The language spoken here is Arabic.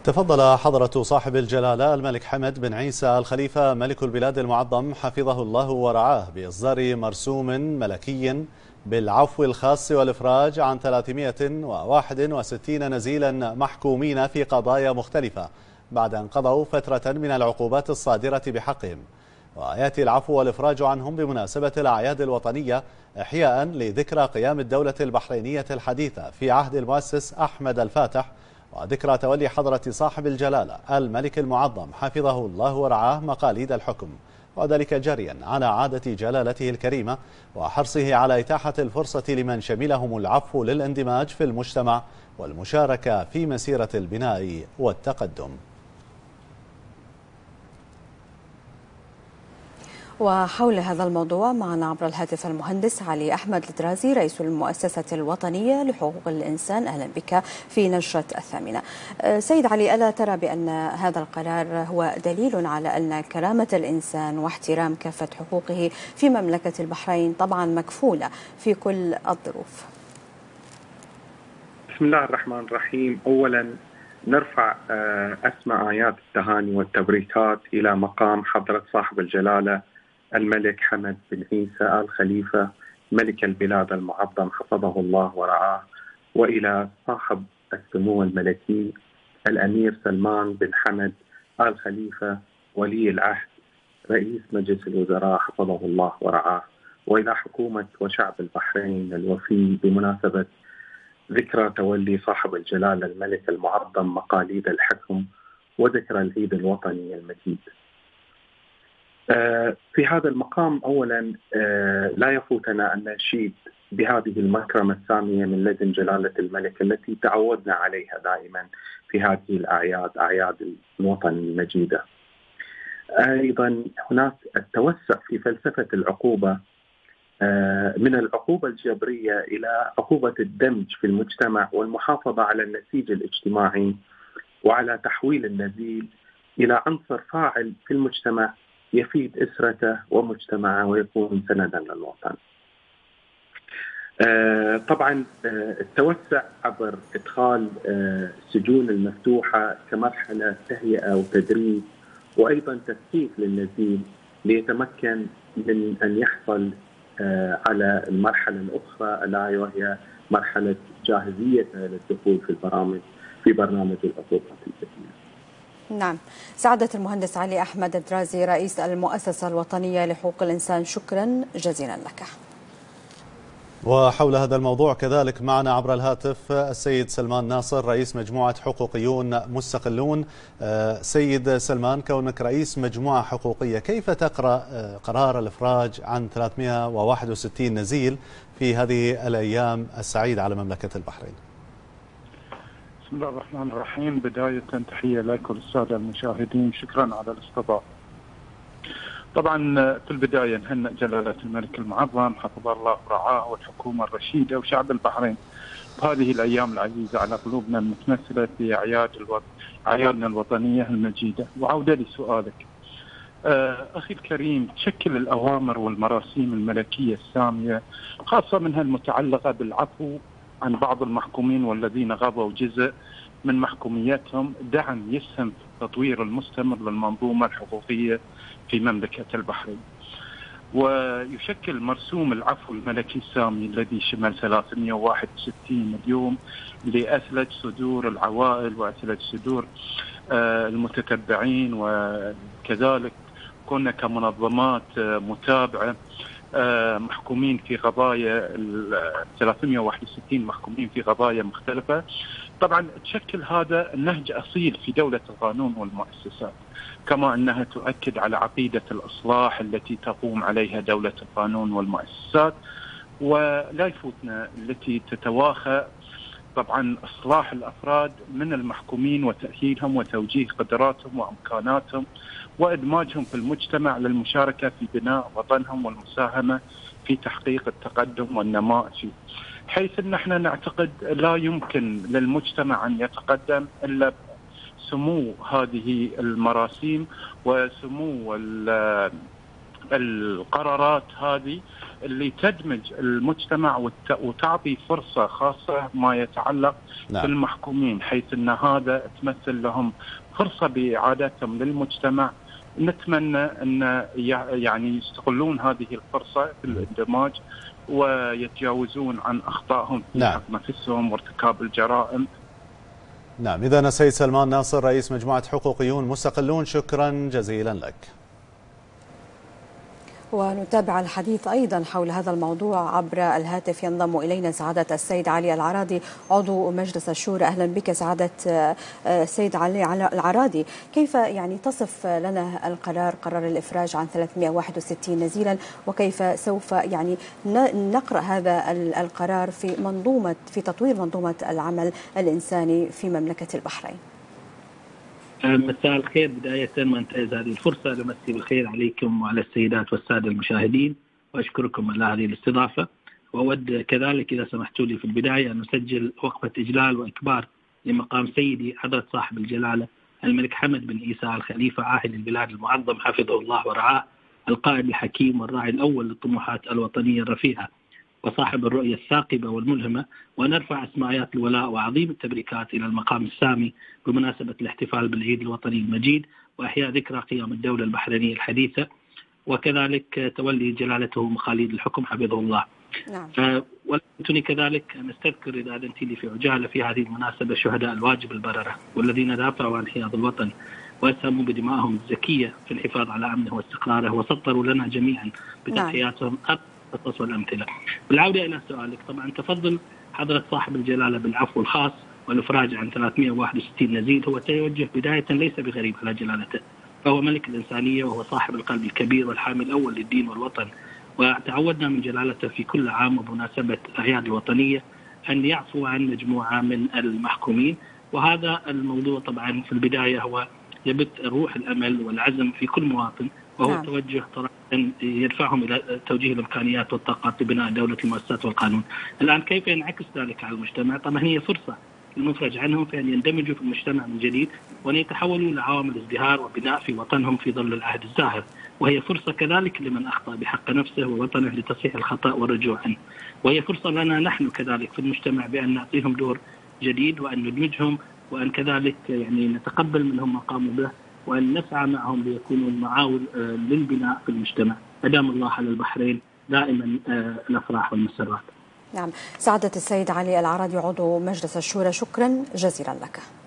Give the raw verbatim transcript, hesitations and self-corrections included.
تفضل حضرة صاحب الجلالة الملك حمد بن عيسى الخليفة ملك البلاد المعظم حفظه الله ورعاه بإصدار مرسوم ملكي بالعفو الخاص والإفراج عن ثلاثمئة وواحد وستين نزيلا محكومين في قضايا مختلفة بعد أن قضوا فترة من العقوبات الصادرة بحقهم. ويأتي العفو والإفراج عنهم بمناسبة الأعياد الوطنية إحياء لذكرى قيام الدولة البحرينية الحديثة في عهد المؤسس أحمد الفاتح، وذكرى تولي حضرة صاحب الجلالة الملك المعظم حفظه الله ورعاه مقاليد الحكم، وذلك جريا على عادة جلالته الكريمة وحرصه على إتاحة الفرصة لمن شملهم العفو للاندماج في المجتمع والمشاركة في مسيرة البناء والتقدم. وحول هذا الموضوع معنا عبر الهاتف المهندس علي أحمد الدرازي رئيس المؤسسة الوطنية لحقوق الإنسان. أهلا بك في نشرة الثامنة. سيد علي، ألا ترى بأن هذا القرار هو دليل على أن كرامة الإنسان واحترام كافة حقوقه في مملكة البحرين طبعا مكفولة في كل الظروف؟ بسم الله الرحمن الرحيم. أولا نرفع أسمى آيات التهاني والتبريكات إلى مقام حضرة صاحب الجلالة الملك حمد بن عيسى الخليفة ملك البلاد المعظم حفظه الله ورعاه، وإلى صاحب السمو الملكي الأمير سلمان بن حمد الخليفة ولي العهد رئيس مجلس الوزراء حفظه الله ورعاه، وإلى حكومة وشعب البحرين الوفي بمناسبة ذكرى تولي صاحب الجلالة الملك المعظم مقاليد الحكم وذكرى العيد الوطني المجيد. في هذا المقام أولا لا يفوتنا أن نشيد بهذه المكرمة السامية من لدن جلالة الملك التي تعودنا عليها دائما في هذه الأعياد، أعياد الوطن المجيدة. أيضا هناك التوسع في فلسفة العقوبة من العقوبة الجبرية إلى عقوبة الدمج في المجتمع والمحافظة على النسيج الاجتماعي وعلى تحويل النزيل إلى عنصر فاعل في المجتمع يفيد أسرته ومجتمعه ويكون سندا للوطن. آه طبعا آه التوسع عبر إدخال آه السجون المفتوحة كمرحلة تهيئة وتدريب، وأيضا تثقيف للنزيل ليتمكن من أن يحصل آه على المرحلة الأخرى ألا وهي مرحلة جاهزية للدخول في البرامج في برنامج العقوبات الجديدة. نعم، سعادة المهندس علي أحمد الدرازي رئيس المؤسسة الوطنية لحقوق الإنسان، شكرا جزيلا لك. وحول هذا الموضوع كذلك معنا عبر الهاتف السيد سلمان ناصر رئيس مجموعة حقوقيون مستقلون. سيد سلمان، كونك رئيس مجموعة حقوقية، كيف تقرأ قرار الإفراج عن ثلاثمئة وواحد وستين نزيل في هذه الأيام السعيدة على مملكة البحرين؟ بسم الله الرحمن الرحيم. بداية تحية لك وللسادة المشاهدين، شكرا على الاستضافة. طبعا في البداية نهنئ جلالة الملك المعظم حفظه الله ورعاه والحكومة الرشيدة وشعب البحرين بهذه الأيام العزيزة على قلوبنا المتمثلة في أعياد الوط... أعيادنا الوطنية المجيدة. وعودة لسؤالك أخي الكريم، تشكل الأوامر والمراسيم الملكية السامية خاصة منها المتعلقة بالعفو عن بعض المحكومين والذين غضوا جزء من محكوميتهم دعم يسهم في التطوير المستمر للمنظومة الحقوقية في مملكة البحرين. ويشكل مرسوم العفو الملكي السامي الذي شمل ثلاثمئة وواحد وستين اليوم لأثلج صدور العوائل وأثلج صدور المتتبعين، وكذلك كنا كمنظمات متابعة محكومين في قضايا ثلاثمئة وواحد وستين محكومين في قضايا مختلفة. طبعا تشكل هذا نهج أصيل في دولة القانون والمؤسسات، كما أنها تؤكد على عقيدة الإصلاح التي تقوم عليها دولة القانون والمؤسسات، ولا يفوتنا التي تتواخى طبعا إصلاح الأفراد من المحكومين وتأهيلهم وتوجيه قدراتهم وإمكاناتهم وإدماجهم في المجتمع للمشاركة في بناء وطنهم والمساهمة في تحقيق التقدم والنماء فيه، حيث أن احنا نعتقد لا يمكن للمجتمع أن يتقدم إلا سمو هذه المراسيم وسمو القرارات هذه اللي تدمج المجتمع وتعطي فرصة خاصة ما يتعلق نعم. بالمحكومين، حيث أن هذا تمثل لهم فرصة بإعادتهم للمجتمع. نتمنى أن يعني يستغلون هذه الفرصة في الاندماج ويتجاوزون عن أخطائهم في نعم. حق نفسهم وارتكاب الجرائم. نعم، إذن السيد سلمان ناصر رئيس مجموعة حقوقيون مستقلون، شكرا جزيلا لك. ونتابع الحديث أيضا حول هذا الموضوع عبر الهاتف. ينضم إلينا سعادة السيد علي العرادي عضو مجلس الشورى. أهلا بك سعادة السيد علي العرادي. كيف يعني تصف لنا القرار، قرار الإفراج عن ثلاثمئة وواحد وستين نزيلا، وكيف سوف يعني نقرأ هذا القرار في منظومة في تطوير منظومة العمل الإنساني في مملكة البحرين؟ مساء الخير. بداية ما انتهز هذه الفرصة لمسي بالخير عليكم وعلى السيدات والسادة المشاهدين، وأشكركم على هذه الاستضافة. وأود كذلك إذا سمحتوا لي في البداية أن نسجل وقفة إجلال وإكبار لمقام سيدي حضرة صاحب الجلالة الملك حمد بن عيسى آل خليفة عاهل البلاد المعظم حفظه الله ورعاه، القائد الحكيم والراعي الأول للطموحات الوطنية الرفيعة وصاحب الرؤية الثاقبة والملهمة، ونرفع أسماءات الولاء وعظيم التبريكات إلى المقام السامي بمناسبة الاحتفال بالعيد الوطني المجيد وإحياء ذكرى قيام الدولة البحرينية الحديثة، وكذلك تولي جلالته مخاليد الحكم حفظه الله. نعم. أه ولكنني كذلك أن أستذكر إذا أذنت لي في عجالة في هذه المناسبة شهداء الواجب البررة والذين دافعوا عن حياض الوطن وأسهموا بدمائهم الزكية في الحفاظ على أمنه واستقراره، وسطروا لنا جميعا بتضحياتهم نعم. القصص والأمثلة. بالعودة إلى سؤالك، طبعا تفضل حضرة صاحب الجلالة بالعفو الخاص والإفراج عن ثلاثمئة وواحد وستين نزيل هو توجه بداية ليس بغريب على جلالته، فهو ملك الإنسانية وهو صاحب القلب الكبير والحامل الأول للدين والوطن، وتعودنا من جلالته في كل عام وبمناسبة الأعياد الوطنية أن يعفو عن مجموعة من المحكومين. وهذا الموضوع طبعا في البداية هو يبث روح الأمل والعزم في كل مواطن، وهو نعم. توجه طرح يدفعهم إلى توجيه الإمكانيات والطاقات لبناء دولة المؤسسات والقانون. الآن كيف ينعكس ذلك على المجتمع؟ طبعا هي فرصة المفرج عنهم في أن يندمجوا في المجتمع من جديد وأن يتحولوا لعوامل ازدهار وبناء في وطنهم في ظل العهد الزاهر، وهي فرصة كذلك لمن أخطأ بحق نفسه ووطنه لتصحيح الخطأ والرجوع عنه، وهي فرصة لنا نحن كذلك في المجتمع بأن نعطيهم دور جديد وأن ندمجهم، وأن كذلك يعني نتقبل منهم ما قاموا به، وأن نسعى معهم ليكونوا معاول للبناء في المجتمع. أدام الله على البحرين دائما الأفراح والمسرات. نعم، سعادة السيد علي العرادي عضو مجلس الشورى، شكرا جزيلا لك.